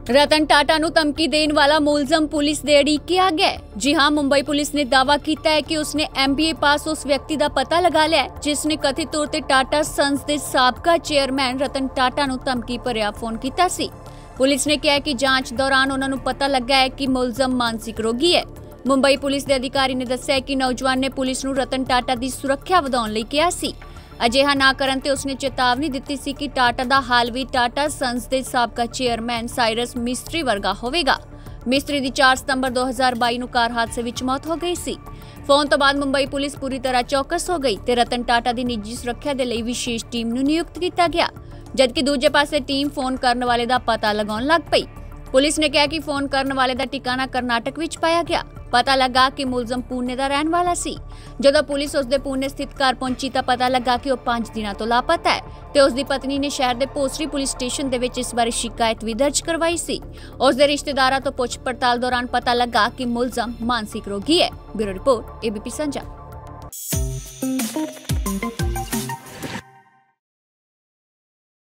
रतन टाटा ਨੂੰ ਧਮਕੀ ਦੇਣ ਵਾਲਾ ਮੁਲਜ਼ਮ ਪੁਲਿਸ ਦੇ ਅੜਿੱਕੇ ਆ ਗਿਆ। जी हां, मुंबई पुलिस ने दावा किया है कि उसने MBA पास उस व्यक्ति का पता लगा लिया जिसने कथित तौर पर टाटा सन्स के साबका चेयरमैन रतन टाटा ਨੂੰ ਧਮਕੀ ਭਰਿਆ फोन किया सी। पुलिस ने कहा कि जांच दौरान उन्होंने पता लगा है कि मुलजम मानसिक रोगी है। मुंबई पुलिस के अधिकारी ने दस्सिया कि नौजवान ने पुलिस ਨੂੰ रतन टाटा की सुरक्षा ਵਧਾਉਣ ਲਈ ਕਿਹਾ ਸੀ। ਅਜਿਹਾ ਨਾ ਕਰਨ ਤੇ ਉਸਨੇ ਚੇਤਾਵਨੀ ਦਿੱਤੀ ਸੀ ਕਿ ਟਾਟਾ ਦਾ ਹਾਲ ਵੀ ਟਾਟਾ ਸਨਸ ਦੇ ਸਾਬਕਾ ਚੇਅਰਮੈਨ ਸਾਇਰਸ ਮਿਸਟਰੀ ਵਰਗਾ ਹੋਵੇਗਾ। ਮਿਸਟਰੀ ਦੀ 4 ਸਤੰਬਰ 2022 ਨੂੰ ਕਾਰ ਹਾਦਸੇ ਵਿੱਚ ਮੌਤ ਹੋ ਗਈ ਸੀ। ਫੋਨ ਤੋਂ ਬਾਅਦ ਮੁੰਬਈ ਪੁਲਿਸ ਪੂਰੀ ਤਰ੍ਹਾਂ ਚੌਕਸ ਹੋ ਗਈ ਤੇ ਰਤਨ ਟਾਟਾ ਦੀ ਨਿੱਜੀ ਸੁਰੱਖਿਆ ਦੇ ਲਈ ਵਿਸ਼ੇਸ਼ ਟੀਮ ਨੂੰ ਨਿਯੁਕਤ ਕੀਤਾ ਗਿਆ, ਜਦਕਿ ਦੂਜੇ ਪਾਸੇ ਟੀਮ ਫੋਨ ਕਰਨ ਵਾਲੇ ਦਾ ਪਤਾ ਲਗਾਉਣ ਲੱਗ ਪਈ। ਪੁਲਿਸ ਨੇ ਕਿਹਾ ਕਿ ਫੋਨ ਕਰਨ ਵਾਲੇ ਦਾ ਟਿਕਾਣਾ ਕਰਨਾਟਕ ਵਿੱਚ ਪਾਇਆ ਗਿਆ। पता लगा कि मुलजम पुणे का रहने वाला सी। जदों पुलिस उसके पुणे स्थित घर पहुंची तो पता लगा कि वह 5 दिनों तो लापता है ते उसकी पत्नी ने शहर के पोस्टरी पुलिस स्टेशन दे विच इस बारे शिकायत भी दर्ज करवाई सी। उसके रिश्तेदारों तो पुछ पड़ताल दौरान पता लगा कि मुलजम मानसिक रोगी है। ब्यूरो रिपोर्ट, ABP संजा।